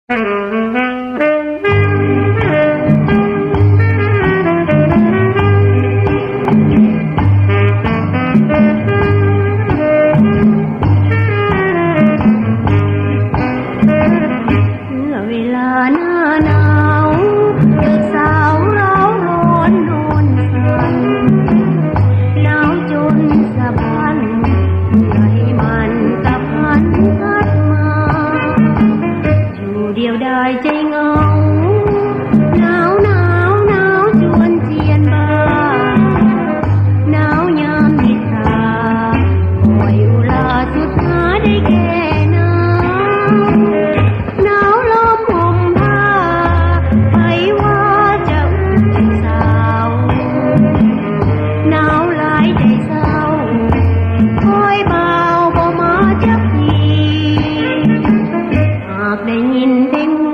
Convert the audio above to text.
ใจเงาหนาวหนาวหนาวจวนเจียนบ้าหนาวยามนิทราคอยอุลาสุดหาได้แค่หนาวลมห่มผ้าไปว่าจะอุ่นสาวหนาวหลายใจเศร้าคอยเบาบ่มาจักทีหากได้ยินเพลง